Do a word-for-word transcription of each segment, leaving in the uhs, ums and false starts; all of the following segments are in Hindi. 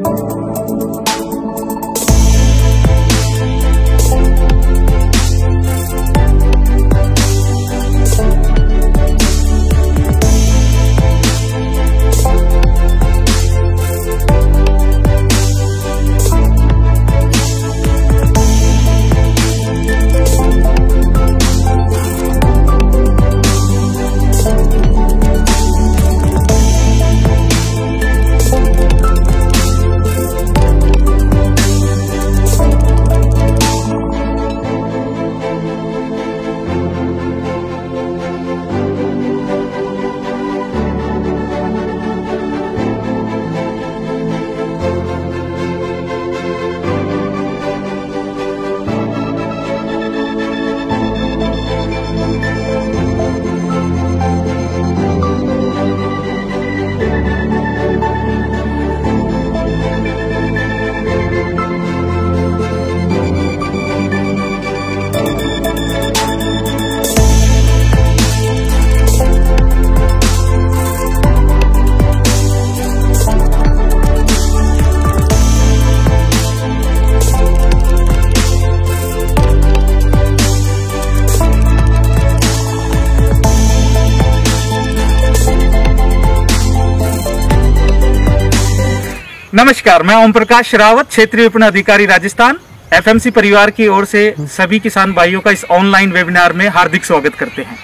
नमस्कार, मैं ओम प्रकाश रावत, क्षेत्रीय विपणन अधिकारी राजस्थान, एफएमसी परिवार की ओर से सभी किसान भाइयों का इस ऑनलाइन वेबिनार में हार्दिक स्वागत करते हैं।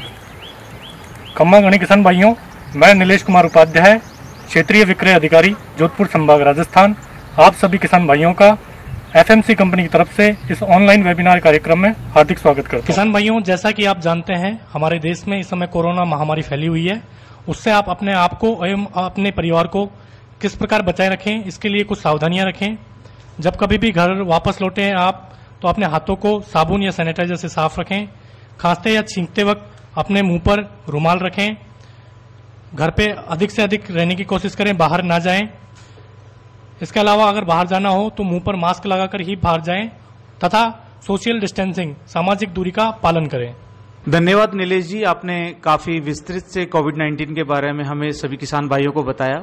खम्मा गणी किसान भाइयों, मैं नीलेश कुमार उपाध्याय, क्षेत्रीय विक्रय अधिकारी, जोधपुर संभाग, राजस्थान, आप सभी किसान भाइयों का एफएमसी कंपनी की तरफ से इस ऑनलाइन वेबिनार कार्यक्रम में हार्दिक स्वागत करता हूं। किसान भाइयों, जैसा कि आप जानते हैं, हमारे देश में इस समय कोरोना महामारी फैली हुई है। उससे आप अपने आप को एवं अपने परिवार को किस प्रकार बचाए रखें, इसके लिए कुछ सावधानियां रखें। जब कभी भी घर वापस लौटे हैं आप, तो अपने हाथों को साबुन या सैनिटाइजर से साफ रखें। खांसते या छींकते वक्त अपने मुंह पर रुमाल रखें। घर पे अधिक से अधिक रहने की कोशिश करें, बाहर ना जाएं। इसके अलावा अगर बाहर जाना हो तो मुंह पर मास्क लगाकर ही बाहर जाएं तथा सोशल डिस्टेंसिंग, सामाजिक दूरी का पालन करें। धन्यवाद नीलेश जी, आपने काफी विस्तृत से कोविड नाइन्टीन के बारे में हमें सभी किसान भाइयों को बताया।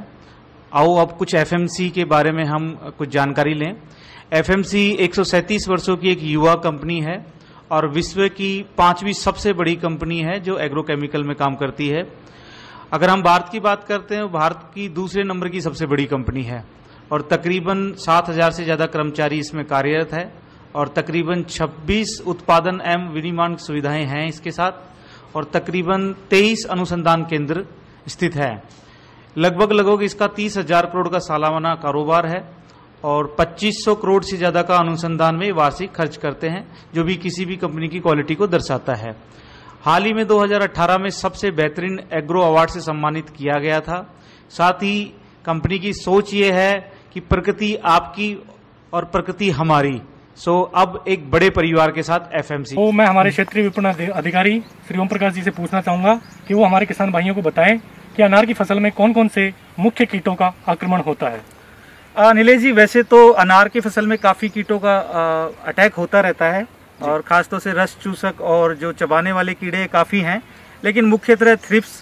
आओ अब कुछ एफएमसी के बारे में हम कुछ जानकारी लें। एफएमसी एक सौ सैंतीस वर्षों की एक युवा कंपनी है और विश्व की पांचवी सबसे बड़ी कंपनी है जो एग्रोकेमिकल में काम करती है। अगर हम भारत की बात करते हैं, भारत की दूसरे नंबर की सबसे बड़ी कंपनी है और तकरीबन सात हजार से ज्यादा कर्मचारी इसमें कार्यरत है और तकरीबन छब्बीस उत्पादन एवं विनिर्माण सुविधाएं हैं इसके साथ और तकरीबन तेईस अनुसंधान केंद्र स्थित है। लगभग लगभग इसका तीस हजार करोड़ का सालाना कारोबार है और पच्चीस सौ करोड़ से ज्यादा का अनुसंधान में वार्षिक खर्च करते हैं, जो भी किसी भी कंपनी की क्वालिटी को दर्शाता है। हाल ही में दो हज़ार अठारह में सबसे बेहतरीन एग्रो अवार्ड से सम्मानित किया गया था। साथ ही कंपनी की सोच ये है कि प्रकृति आपकी और प्रकृति हमारी। सो अब एक बड़े परिवार के साथ एफएमसी। तो मैं हमारे क्षेत्रीय विपणन अधिकारी श्री ओम प्रकाश जी से पूछना चाहूंगा कि वो हमारे किसान भाइयों को बताएं कि अनार की फसल में कौन कौन से मुख्य कीटों का आक्रमण होता है। नीलेश जी, वैसे तो अनार की फसल में काफी कीटों का आ, अटैक होता रहता है और खासतौर से रस चूसक और जो चबाने वाले कीड़े काफी हैं, लेकिन मुख्यतः थ्रिप्स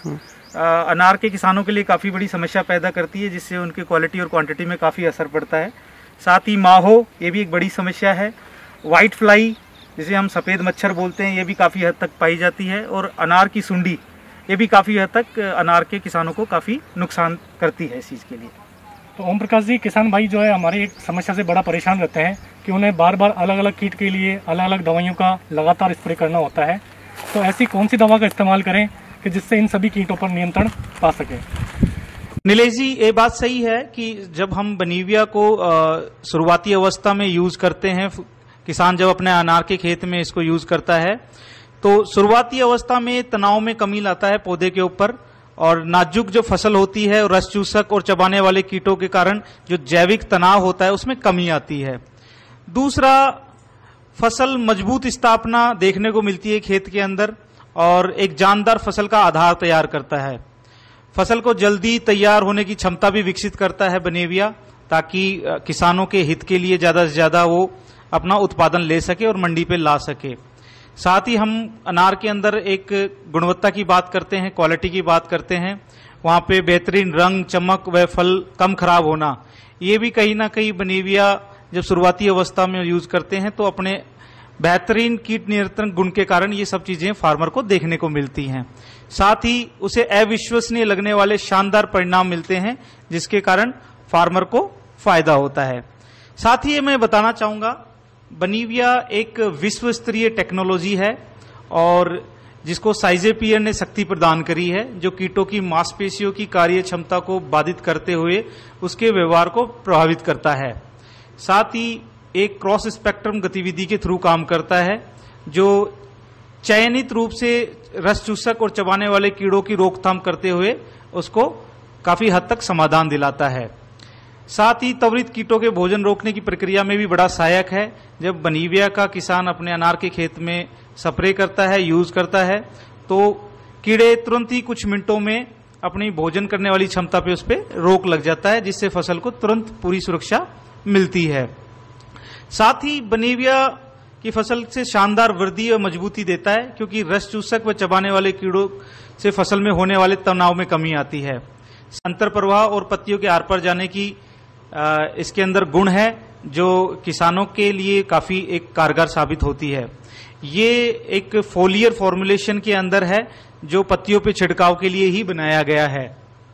अनार के किसानों के लिए काफी बड़ी समस्या पैदा करती है, जिससे उनकी क्वालिटी और क्वांटिटी में काफी असर पड़ता है। साथ ही माहो, ये भी एक बड़ी समस्या है। व्हाइट फ्लाई, जिसे हम सफेद मच्छर बोलते हैं, ये भी काफी हद तक पाई जाती है और अनार की सुंडी, ये भी काफी हद तक अनार के किसानों को काफी नुकसान करती है इस चीज के लिए। तो ओम प्रकाश जी, किसान भाई जो है हमारे एक समस्या से बड़ा परेशान रहते हैं कि उन्हें बार बार अलग अलग कीट के लिए अलग अलग दवाइयों का लगातार स्प्रे करना होता है। तो ऐसी कौन सी दवा का इस्तेमाल करें कि जिससे इन सभी कीटों पर नियंत्रण पा सके? नीलेश जी, ये बात सही है कि जब हम बनीविया को शुरुआती अवस्था में यूज करते हैं, किसान जब अपने अनार के खेत में इसको यूज करता है तो शुरुआती अवस्था में तनाव में कमी लाता है पौधे के ऊपर और नाजुक जो फसल होती है और रस चूसक और चबाने वाले कीटों के कारण जो जैविक तनाव होता है उसमें कमी आती है। दूसरा, फसल मजबूत स्थापना देखने को मिलती है खेत के अंदर और एक जानदार फसल का आधार तैयार करता है। फसल को जल्दी तैयार होने की क्षमता भी विकसित करता है बनेविया, ताकि किसानों के हित के लिए ज्यादा से ज्यादा वो अपना उत्पादन ले सके और मंडी पे ला सके। साथ ही हम अनार के अंदर एक गुणवत्ता की बात करते हैं, क्वालिटी की बात करते हैं। वहां पे बेहतरीन रंग, चमक व फल कम खराब होना, ये भी कहीं ना कहीं बनीविया जब शुरुआती अवस्था में यूज करते हैं तो अपने बेहतरीन कीट नियंत्रण गुण के कारण ये सब चीजें फार्मर को देखने को मिलती हैं। साथ ही उसे अविश्वसनीय लगने वाले शानदार परिणाम मिलते हैं जिसके कारण फार्मर को फायदा होता है। साथ ही मैं बताना चाहूंगा बनीविया एक विश्व स्तरीय टेक्नोलॉजी है और जिसको साइजेपियर ने शक्ति प्रदान करी है, जो कीटों की मांसपेशियों की कार्य क्षमता को बाधित करते हुए उसके व्यवहार को प्रभावित करता है। साथ ही एक क्रॉस स्पेक्ट्रम गतिविधि के थ्रू काम करता है जो चयनित रूप से रस चूसक और चबाने वाले कीड़ों की रोकथाम करते हुए उसको काफी हद तक समाधान दिलाता है। साथ ही त्वरित कीटों के भोजन रोकने की प्रक्रिया में भी बड़ा सहायक है। जब बनीविया का किसान अपने अनार के खेत में स्प्रे करता है, यूज करता है, तो कीड़े तुरंत ही कुछ मिनटों में अपनी भोजन करने वाली क्षमता पे उस पर रोक लग जाता है, जिससे फसल को तुरंत पूरी सुरक्षा मिलती है। साथ ही बनीविया की फसल से शानदार वृद्धि और मजबूती देता है, क्योंकि रस चूसक व चबाने वाले कीड़ों से फसल में होने वाले तनाव में कमी आती है। अंतर प्रवाह और पत्तियों के आर पार जाने की आ, इसके अंदर गुण है जो किसानों के लिए काफी एक कारगर साबित होती है। ये एक फोलियर फॉर्मुलेशन के अंदर है जो पत्तियों पे छिड़काव के लिए ही बनाया गया है।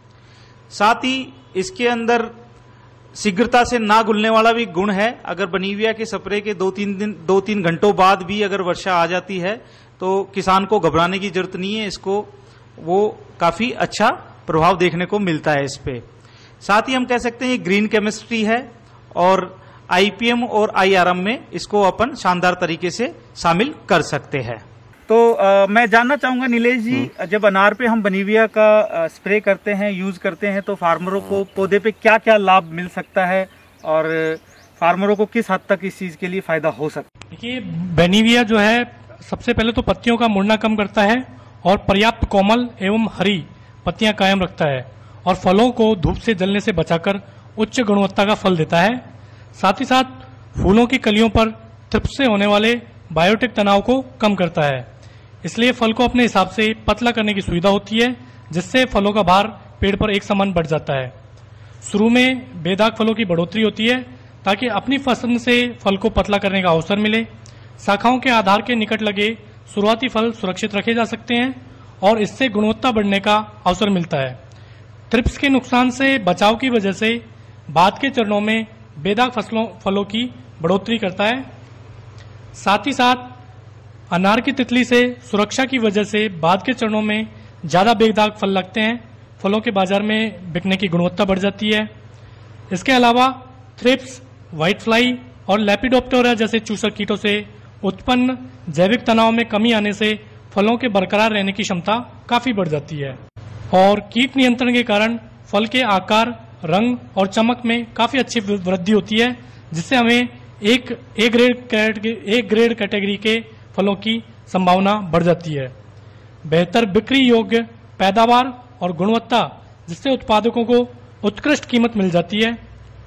साथ ही इसके अंदर शीघ्रता से ना घुलने वाला भी गुण है। अगर बनीविया के स्प्रे के दो तीन दिन दो तीन घंटों बाद भी अगर वर्षा आ जाती है तो किसान को घबराने की जरूरत नहीं है, इसको वो काफी अच्छा प्रभाव देखने को मिलता है इस पे। साथ ही हम कह सकते हैं ये ग्रीन केमिस्ट्री है और आईपीएम और आईआरएम में इसको अपन शानदार तरीके से शामिल कर सकते हैं। तो आ, मैं जानना चाहूंगा नीलेश जी, जब अनार पे हम बनीविया का आ, स्प्रे करते हैं, यूज करते हैं, तो फार्मरों को पौधे पे क्या क्या लाभ मिल सकता है और फार्मरों को किस हद तक इस चीज के लिए फायदा हो सकता है? देखिए, बनीविया जो है सबसे पहले तो पत्तियों का मुड़ना कम करता है और पर्याप्त कोमल एवं हरी पत्तियां कायम रखता है और फलों को धूप से जलने से बचाकर उच्च गुणवत्ता का फल देता है। साथ ही साथ फूलों की कलियों पर थ्रिप्स से होने वाले बायोटिक तनाव को कम करता है, इसलिए फल को अपने हिसाब से पतला करने की सुविधा होती है, जिससे फलों का भार पेड़ पर एक समान बढ़ जाता है। शुरू में बेदाग फलों की बढ़ोतरी होती है ताकि अपनी पसंद से फल को पतला करने का अवसर मिले। शाखाओं के आधार के निकट लगे शुरुआती फल सुरक्षित रखे जा सकते हैं और इससे गुणवत्ता बढ़ने का अवसर मिलता है। थ्रिप्स के नुकसान से बचाव की वजह से बाद के चरणों में बेदाग फसलों फलों की बढ़ोतरी करता है। साथ ही साथ अनार की तितली से सुरक्षा की वजह से बाद के चरणों में ज्यादा बेदाग फल लगते हैं, फलों के बाजार में बिकने की गुणवत्ता बढ़ जाती है। इसके अलावा थ्रिप्स, व्हाइट फ्लाई और लेपिडोप्टेरा जैसे चूसक कीटों से उत्पन्न जैविक तनाव में कमी आने से फलों के बरकरार रहने की क्षमता काफी बढ़ जाती है और कीट नियंत्रण के कारण फल के आकार, रंग और चमक में काफी अच्छी वृद्धि होती है, जिससे हमें एक ए ग्रेड एक ग्रेड कैटेगरी के फलों की संभावना बढ़ जाती है। बेहतर बिक्री योग्य पैदावार और गुणवत्ता, जिससे उत्पादकों को उत्कृष्ट कीमत मिल जाती है।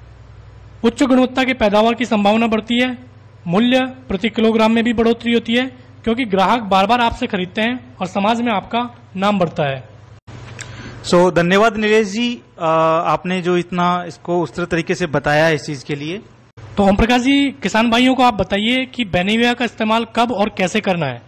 उच्च गुणवत्ता के पैदावार की संभावना बढ़ती है। मूल्य प्रति किलोग्राम में भी बढ़ोतरी होती है, क्योंकि ग्राहक बार बार आपसे खरीदते हैं और समाज में आपका नाम बढ़ता है। सो so, धन्यवाद नीलेश जी, आ, आपने जो इतना इसको उस तरीके से बताया इस चीज के लिए। तो ओम प्रकाश जी, किसान भाइयों को आप बताइए कि बनीविया का इस्तेमाल कब और कैसे करना है।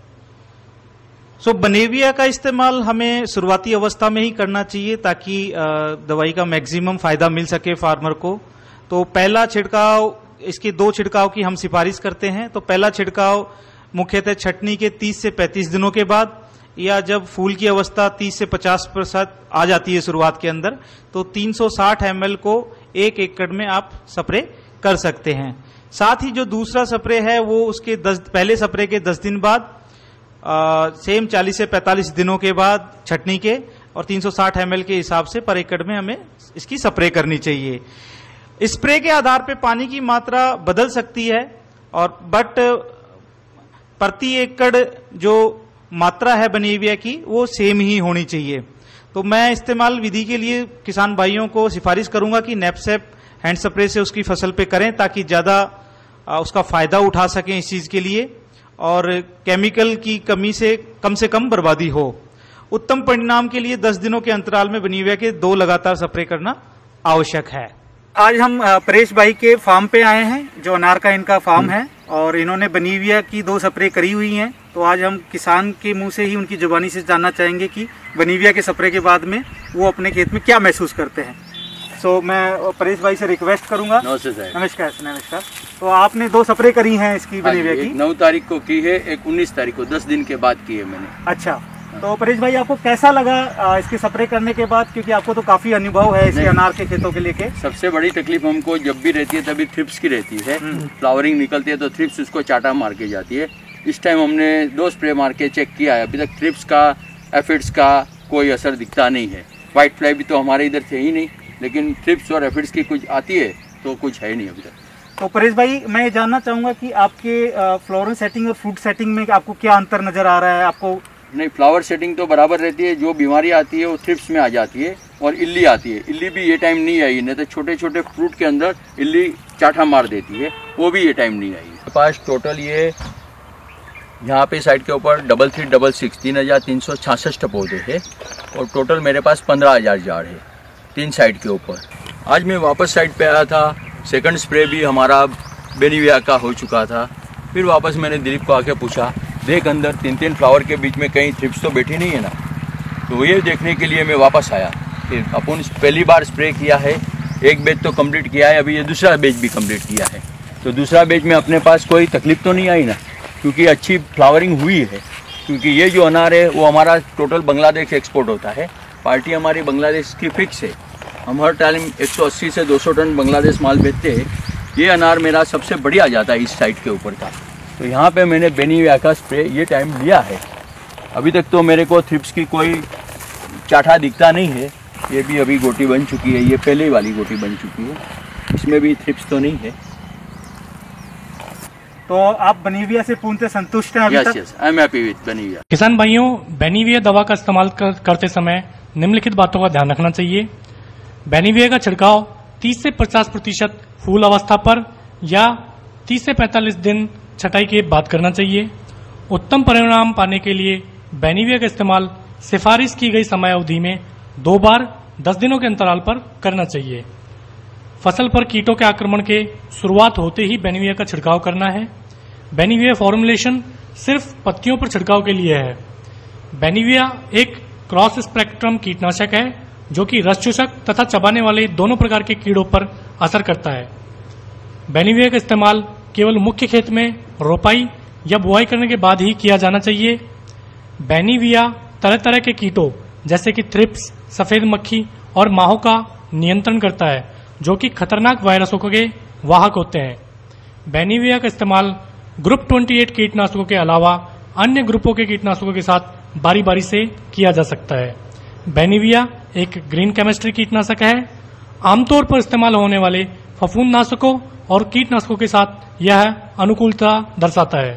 सो so, बनीविया का इस्तेमाल हमें शुरुआती अवस्था में ही करना चाहिए ताकि दवाई का मैक्सिमम फायदा मिल सके फार्मर को। तो पहला छिड़काव, इसके दो छिड़काव की हम सिफारिश करते हैं। तो पहला छिड़काव मुख्यतः छटनी के तीस से पैंतीस दिनों के बाद, या जब फूल की अवस्था तीस से पचास प्रतिशत आ जाती है शुरुआत के अंदर, तो तीन सौ साठ एम एल को एक एकड़ में आप स्प्रे कर सकते हैं। साथ ही जो दूसरा स्प्रे है वो उसके दस पहले स्प्रे के दस दिन बाद, आ, सेम चालीस से पैंतालीस दिनों के बाद छटनी के, और तीन सौ साठ एम एल के हिसाब से पर एकड़ में हमें इसकी स्प्रे करनी चाहिए। स्प्रे के आधार पे पानी की मात्रा बदल सकती है, और बट प्रति एकड़ जो मात्रा है बनीविया की वो सेम ही होनी चाहिए। तो मैं इस्तेमाल विधि के लिए किसान भाइयों को सिफारिश करूंगा कि नैपसेप हैंड स्प्रे से उसकी फसल पे करें, ताकि ज्यादा उसका फायदा उठा सकें इस चीज के लिए, और केमिकल की कमी से कम से कम बर्बादी हो। उत्तम परिणाम के लिए दस दिनों के अंतराल में बनीविया के दो लगातार स्प्रे करना आवश्यक है। आज हम अ, परेश भाई के फार्म पे आए हैं, जो अनार का इनका फार्म है, और इन्होंने बनीविया की दो स्प्रे करी हुई हैं। तो आज हम किसान के मुंह से ही उनकी जुबानी से जानना चाहेंगे कि बनीविया के स्प्रे के बाद में वो अपने खेत में क्या महसूस करते हैं। तो मैं परेश भाई से रिक्वेस्ट करूंगा। नमस्कार नमस्कार नमस्कार। तो आपने दो स्प्रे करी हैं इसकी बनीविया की? नौ तारीख को की है, एक उन्नीस तारीख को, दस दिन के बाद की है मैंने। अच्छा, तो परेश भाई आपको कैसा लगा आ, इसके स्प्रे करने के बाद, क्योंकि आपको तो काफी अनुभव है इसके अनार के खेतों के लेके? सबसे बड़ी तकलीफ हमको जब भी रहती है तभी थ्रिप्स की रहती है। फ्लावरिंग निकलती है तो थ्रिप्स उसको चाटा मार के जाती है। इस टाइम हमने दो स्प्रे मार के चेक किया है, अभी तक थ्रिप्स का, एफिड्स का कोई असर दिखता नहीं है। व्हाइट फ्लाई भी तो हमारे इधर थे ही नहीं, लेकिन थ्रिप्स और एफिड्स की कुछ आती है तो कुछ है ही नहीं अभी तक। तो परेश भाई, मैं ये जानना चाहूंगा कि आपके फ्लोरल सेटिंग और फ्रूट सेटिंग में आपको क्या अंतर नजर आ रहा है? आपको नहीं, फ्लावर सेटिंग तो बराबर रहती है। जो बीमारी आती है वो थ्रिप्स में आ जाती है और इल्ली आती है। इल्ली भी ये टाइम नहीं आई, नहीं तो छोटे छोटे फ्रूट के अंदर इल्ली चाठा मार देती है, वो भी ये टाइम नहीं आई। मेरे पास टोटल ये यहाँ पे साइड के ऊपर डबल थ्री डबल सिक्स तीन हजार तीन सौ छियासठ पौधे है और टोटल मेरे पास पंद्रह हजार झाड़ है तीन साइड के ऊपर। आज मैं वापस साइड पे आया था, सेकंड स्प्रे भी हमारा बेनीविया का हो चुका था। फिर वापस मैंने दिलीप को आके पूछा, देख अंदर तीन तीन फ्लावर के बीच में कहीं थ्रिप्स तो बैठी नहीं है ना? तो ये देखने के लिए मैं वापस आया। फिर अपन पहली बार स्प्रे किया है, एक बैच तो कंप्लीट किया है, अभी ये दूसरा बैच भी कंप्लीट किया है। तो दूसरा बैच में अपने पास कोई तकलीफ तो नहीं आई ना, क्योंकि अच्छी फ्लावरिंग हुई है। क्योंकि ये जो अनार है वो हमारा टोटल बांग्लादेश एक्सपोर्ट होता है। पार्टी हमारी बांग्लादेश की फिक्स है, हम हर टाइम एक सौ अस्सी से दो सौ टन बांग्लादेश माल बेचते हैं। ये अनार मेरा सबसे बढ़िया जाता है इस साइड के ऊपर का। तो यहाँ पे मैंने बेनीविया का स्प्रे ये टाइम लिया है। अभी तक तो मेरे को थ्रिप्स की कोई चाठा दिखता नहीं है। ये भी अभी गोटी बन चुकी है, ये पहले वाली गोटी बन चुकी है, इसमें भी थ्रिप्स तो नहीं है। तो आप बनीविया से पूर्णतः संतुष्ट हैं अभी यस तक? Yes, I am happy with Benevia. किसान भाइयों, बेनीविया दवा का इस्तेमाल कर, करते समय निम्नलिखित बातों का ध्यान रखना चाहिए। बेनीविया का छिड़काव तीस से पचास प्रतिशत फूल अवस्था पर या तीस से पैंतालीस दिन छटाई के बाद करना चाहिए। उत्तम परिणाम पाने के लिए बेनीविया का इस्तेमाल सिफारिश की गई समय अवधि में दो बार दस दिनों के अंतराल पर करना चाहिए। फसल पर कीटों के आक्रमण के शुरुआत होते ही बेनीविया का छिड़काव करना है। बेनीविया फॉर्मुलेशन सिर्फ पत्तियों पर छिड़काव के लिए है। बेनीविया एक क्रॉस स्पेक्ट्रम कीटनाशक है जो कि रस चूसक तथा चबाने वाले दोनों प्रकार के कीड़ों पर असर करता है। बेनीविया का इस्तेमाल केवल मुख्य खेत में रोपाई या बुआई करने के बाद ही किया जाना चाहिए। बेनीविया तरह तरह के कीटों जैसे कि थ्रिप्स, सफेद मक्खी और माहों का नियंत्रण करता है, जो कि खतरनाक वायरसों के वाहक होते हैं। बेनीविया का इस्तेमाल ग्रुप अट्ठाईस कीटनाशकों के अलावा अन्य ग्रुपों के कीटनाशकों के साथ बारी बारी से किया जा सकता है। बेनीविया एक ग्रीन केमिस्ट्री कीटनाशक है। आमतौर पर इस्तेमाल होने वाले फफूंदनाशकों और कीटनाशकों के साथ यह अनुकूलता दर्शाता है।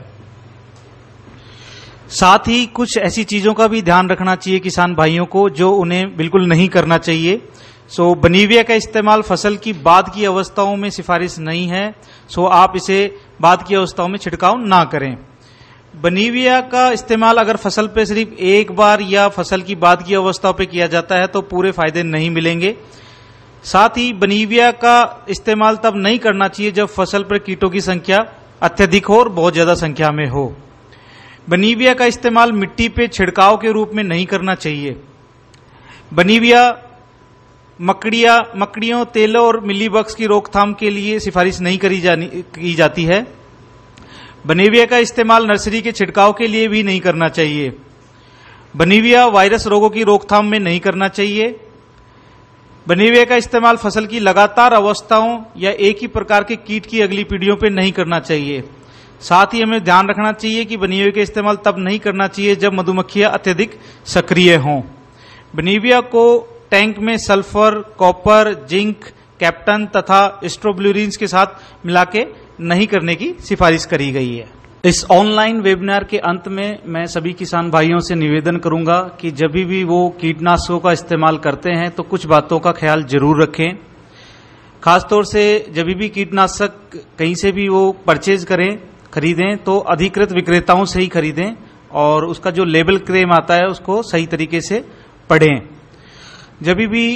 साथ ही कुछ ऐसी चीजों का भी ध्यान रखना चाहिए किसान भाइयों को जो उन्हें बिल्कुल नहीं करना चाहिए। सो बनीविया का इस्तेमाल फसल की बाद की अवस्थाओं में सिफारिश नहीं है। सो आप इसे बाद की अवस्थाओं में छिड़काव ना करें। बनीविया का इस्तेमाल अगर फसल पे सिर्फ एक बार या फसल की बाद की अवस्थाओं पे किया जाता है तो पूरे फायदे नहीं मिलेंगे। साथ ही बनीविया का इस्तेमाल तब नहीं करना चाहिए जब फसल पर कीटों की संख्या अत्यधिक हो और बहुत ज्यादा संख्या में हो। बनीविया का इस्तेमाल मिट्टी पे छिड़काव के रूप में नहीं करना चाहिए। बनीविया मकड़िया मकड़ियों, तेलों और मिलीबग्स की रोकथाम के लिए सिफारिश नहीं करी जानी की जाती है। बनीविया का इस्तेमाल नर्सरी के छिड़काव के लिए भी नहीं करना चाहिए। बनीविया वायरस रोगों की रोकथाम में नहीं करना चाहिए। बनीविया का इस्तेमाल फसल की लगातार अवस्थाओं या एक ही प्रकार के कीट की अगली पीढ़ियों पर नहीं करना चाहिए। साथ ही हमें ध्यान रखना चाहिए कि बनीविया का इस्तेमाल तब नहीं करना चाहिए जब मधुमक्खियां अत्यधिक सक्रिय हों। बनीविया को टैंक में सल्फर, कॉपर, जिंक, कैप्टन तथा स्ट्रोब्लूरिन्स के साथ मिला के नहीं करने की सिफारिश करी गई है। इस ऑनलाइन वेबिनार के अंत में मैं सभी किसान भाइयों से निवेदन करूंगा कि जब भी वो कीटनाशकों का इस्तेमाल करते हैं तो कुछ बातों का ख्याल जरूर रखें। खासतौर से जब भी कीटनाशक कहीं से भी वो परचेज करें, खरीदें तो अधिकृत विक्रेताओं से ही खरीदें और उसका जो लेबल क्लेम आता है उसको सही तरीके से पढ़ें। जब भी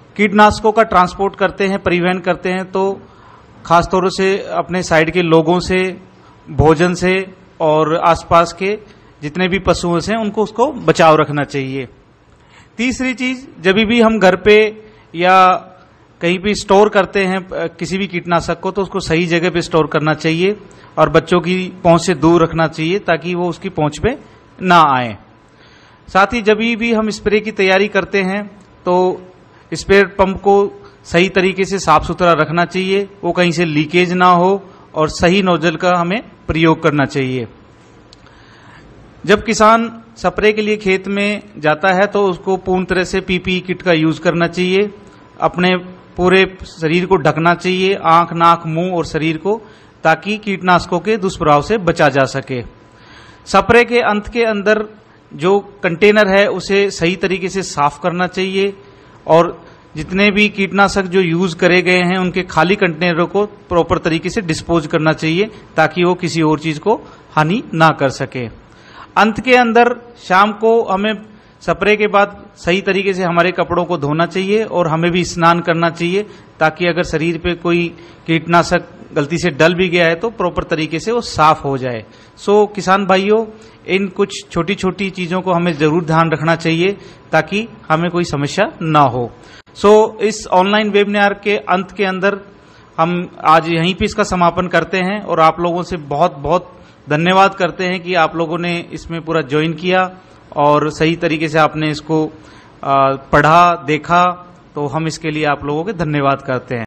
कीटनाशकों का ट्रांसपोर्ट करते हैं, परिवहन करते हैं, तो खासतौर से अपने साइड के लोगों से, भोजन से और आसपास के जितने भी पशुओं से उनको उसको बचाव रखना चाहिए। तीसरी चीज, जब भी हम घर पे या कहीं भी स्टोर करते हैं किसी भी कीटनाशक को, तो उसको सही जगह पे स्टोर करना चाहिए और बच्चों की पहुंच से दूर रखना चाहिए ताकि वो उसकी पहुंच पे ना आए। साथ ही जब भी हम स्प्रे की तैयारी करते हैं तो स्प्रे पंप को सही तरीके से साफ सुथरा रखना चाहिए, वो कहीं से लीकेज ना हो और सही नोजल का हमें प्रयोग करना चाहिए। जब किसान स्प्रे के लिए खेत में जाता है तो उसको पूर्ण तरह से पीपीई किट का यूज करना चाहिए, अपने पूरे शरीर को ढकना चाहिए, आंख, नाक, मुंह और शरीर को, ताकि कीटनाशकों के दुष्प्रभाव से बचा जा सके। स्प्रे के अंत के अंदर जो कंटेनर है उसे सही तरीके से साफ करना चाहिए और जितने भी कीटनाशक जो यूज करे गए हैं उनके खाली कंटेनरों को प्रॉपर तरीके से डिस्पोज करना चाहिए ताकि वो किसी और चीज को हानि ना कर सके। अंत के अंदर शाम को हमें स्प्रे के बाद सही तरीके से हमारे कपड़ों को धोना चाहिए और हमें भी स्नान करना चाहिए ताकि अगर शरीर पे कोई कीटनाशक गलती से डल भी गया है तो प्रॉपर तरीके से वो साफ हो जाए। सो किसान भाइयों, इन कुछ छोटी छोटी चीजों को हमें जरूर ध्यान रखना चाहिए ताकि हमें कोई समस्या ना हो। सो इस ऑनलाइन वेबिनार के अंत के अंदर हम आज यहीं पे इसका समापन करते हैं और आप लोगों से बहुत बहुत धन्यवाद करते हैं कि आप लोगों ने इसमें पूरा ज्वाइन किया और सही तरीके से आपने इसको पढ़ा, देखा, तो हम इसके लिए आप लोगों के धन्यवाद करते हैं।